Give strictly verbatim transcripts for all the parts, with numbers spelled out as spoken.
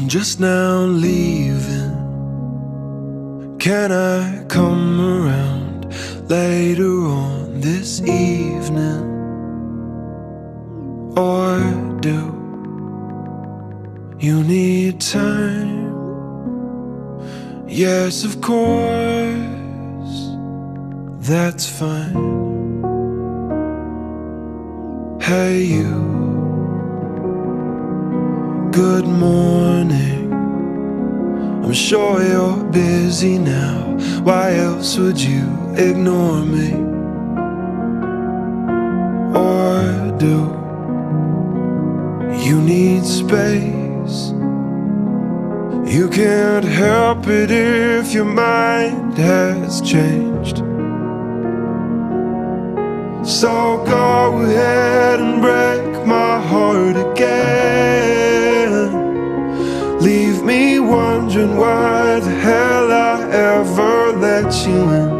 just now leaving. Can I come around later on this evening? Or do you need time? Yes, of course, that's fine. Hey you, good morning. I'm sure you're busy now. Why else would you ignore me? Or do you need space? You can't help it if your mind has changed. So go ahead and break my heart again. Leave me wondering why the hell I ever let you in.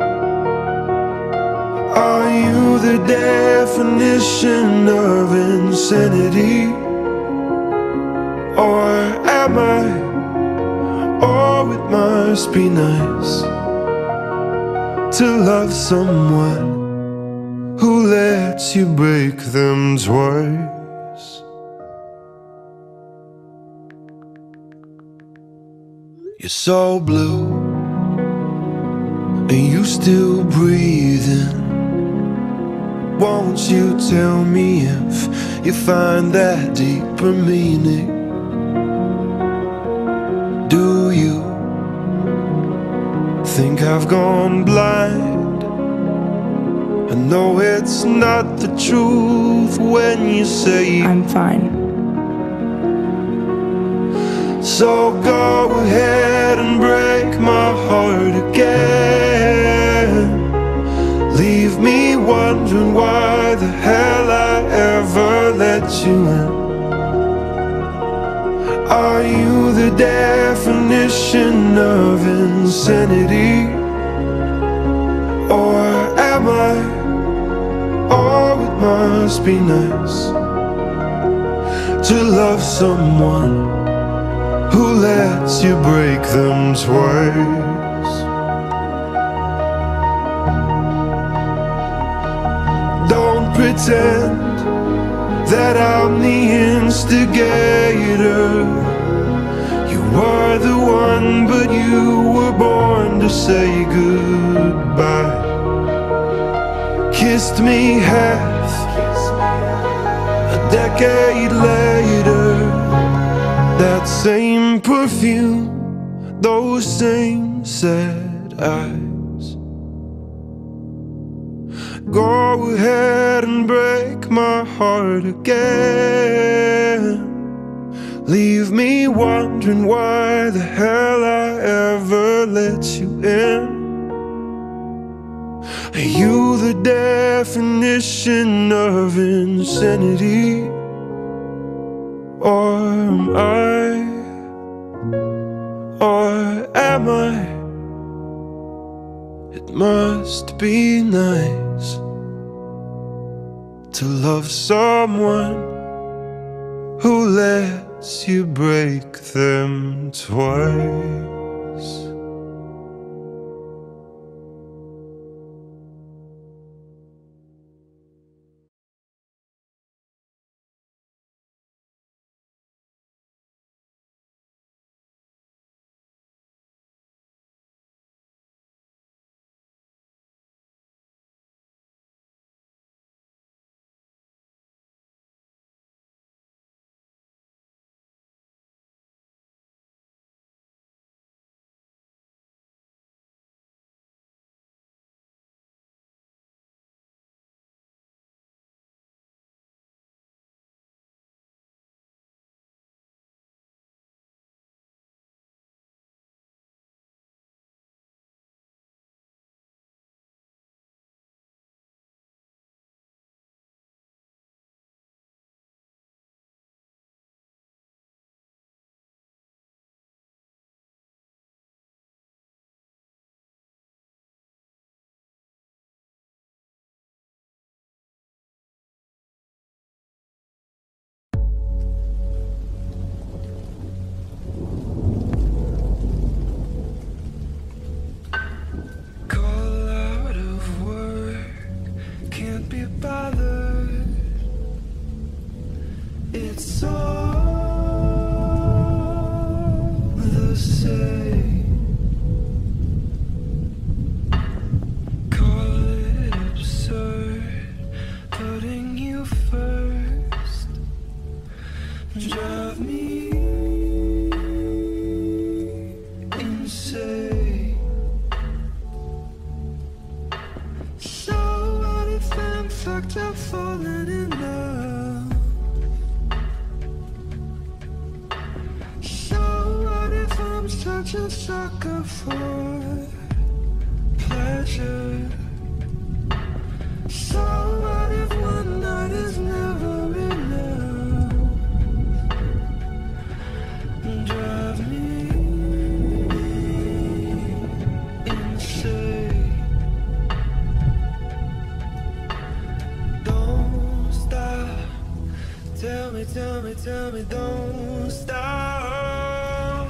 Are you the definition of insanity? Or am I? Oh, it must be nice to love someone who lets you break them twice. You're so blue, and you still breathing. Won't you tell me if you find that deeper meaning? Do you think I've gone blind? I know it's not the truth when you say I'm fine. So go ahead and break my heart again. Leave me wondering why the hell I ever let you in. Are you the definition of insanity? Or am I? Oh, it must be nice to love someone who lets you break them twice. Don't pretend that I'm the instigator. You are the one, but you were born to say goodbye. Kissed me half a decade later. That same perfume, those same sad eyes. Go ahead and break my heart again. Leave me wondering why the hell I ever let you in. Are you the definition of insanity? Or am I? Or am I? It must be nice to love someone who lets you break them twice. drive me insane. So what if I'm fucked up falling in love? So what if I'm such a sucker for pleasure? So what if one night is never enough? Drive me insane. Don't stop. Tell me, tell me, tell me, don't stop.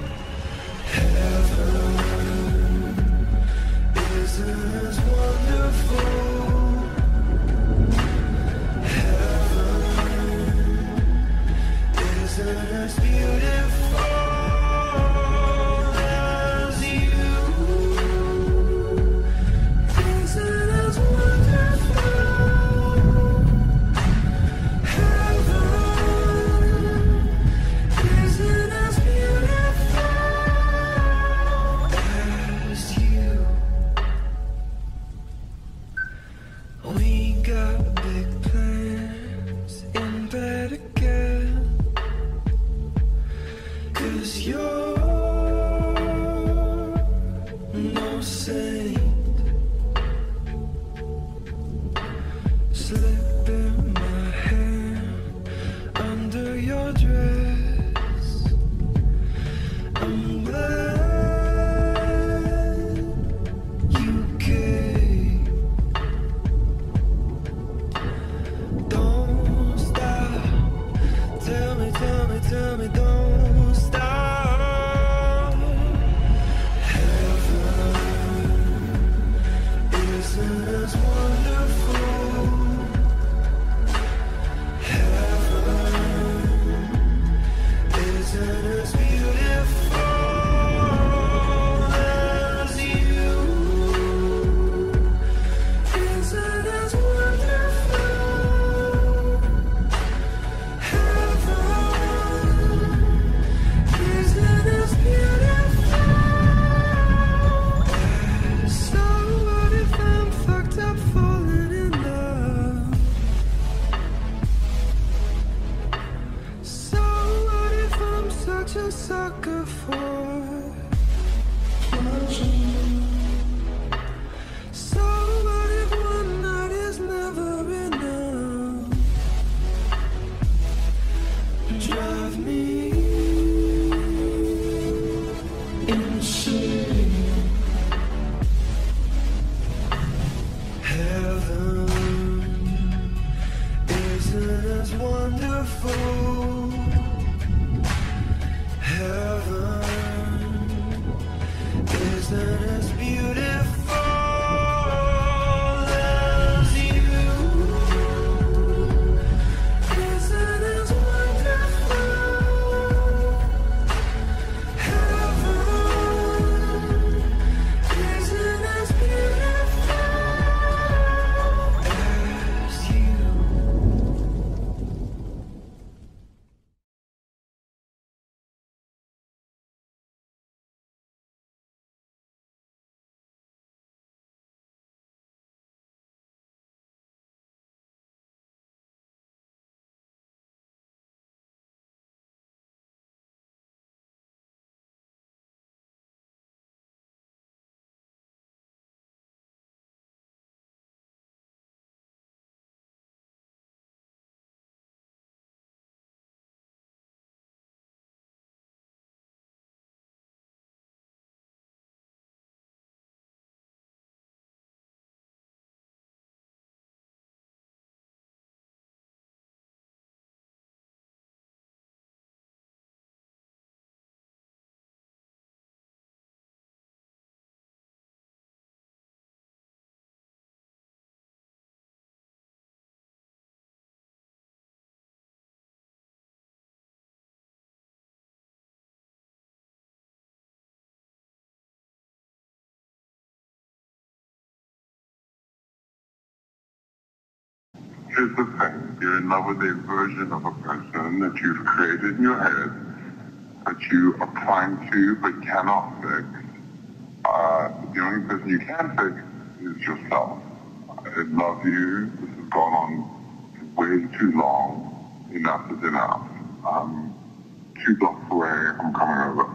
Heaven isn't as wonderful. Isn't as beautiful as you? Isn't as wonderful? Heaven isn't as beautiful as you. We got big plans in bed again. 'Cause you're no saint. Slip in my hand under your dress. I'm glad you came. Don't stop. Tell me, tell me, tell me, don't stop. Heaven isn't as wonderful. Heaven isn't as beautiful as you. Isn't as wonderful. Heaven isn't as beautiful. So what if I'm fucked up falling in love? So what if I'm such a sucker for pleasure? So what if one night is never enough? Drive me insane. Heaven isn't as wonderful. Heaven isn't as beautiful as you. Isn't as wonderful. Here's the thing, you're in love with a version of a person that you've created in your head, that you are trying to but cannot fix. Uh, the only person you can fix is yourself. I love you. This has gone on way too long. Enough is enough. Um, two blocks away, I'm coming over.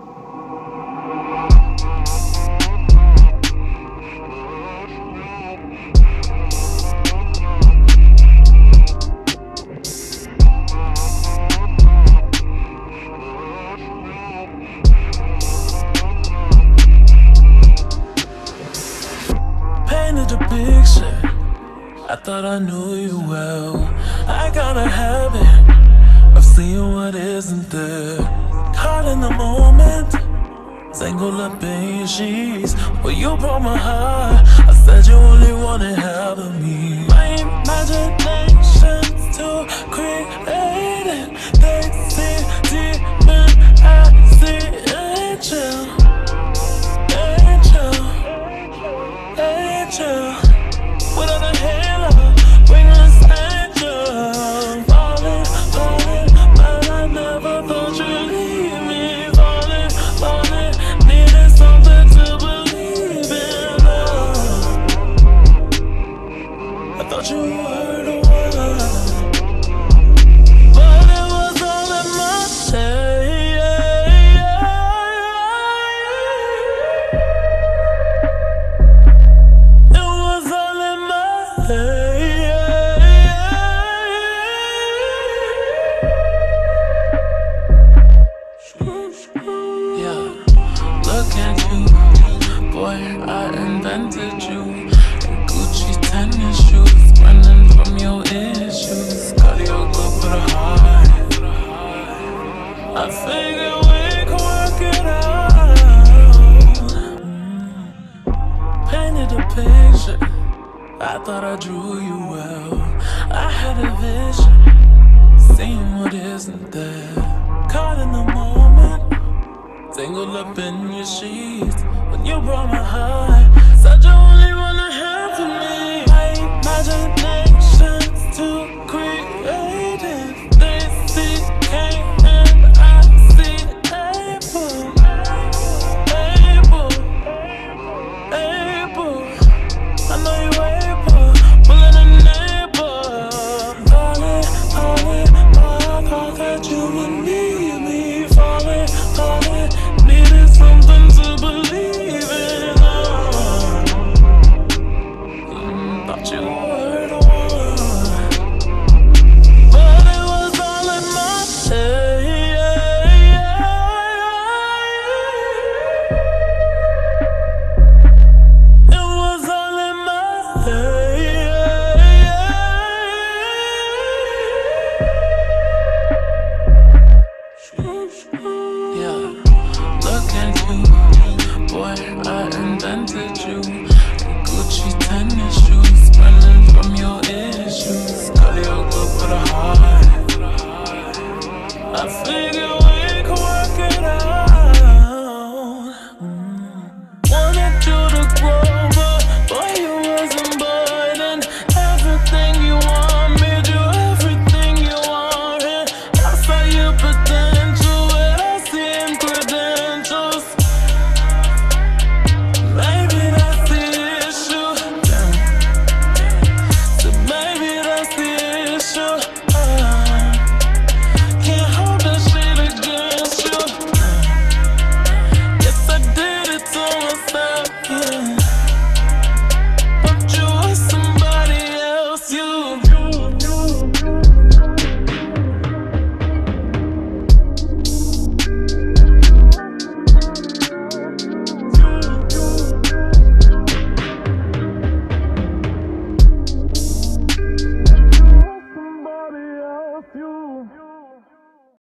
Painted a picture, I thought I knew you well. I got a habit of seeing what isn't there. Caught in the moment, tangled up in your sheets. Well, you broke my heart, I said you only wanted half of me. My imagination's too creative. They see demon, I see angel. Angel, angel, without a halo, wingless angel. Falling, falling, but I never thought you'd leave me. Falling, falling, needed something to believe in. Oh, I thought you were the one, but it was all in my head. I invented you in Gucci tennis shoes, running from your issues. Cardio good for the heart. I figured we could work it out. mm. Painted a picture, I thought I drew you well. I had a vision, seeing what isn't there. Caught in the moment, tangled up in your sheets. When you brought my heart, said you only wanna have for me. My imagination's too creative. They see K and I see able, able, able. I know you able, willing and able. Falling, falling, I thought that you would need me. Falling, falling, needed something to believe. Thought you were the one, but it was all in my head. It was all in my head. Yeah, look at you, boy, I invented you. Gucci tennis shoes, running from your issues. Cardio good for the heart. I figured we could work it out. mm. Wanted you to grow, but boy, you wasn't burdened. Everything you want, made you everything you wanted. I saw you pretend.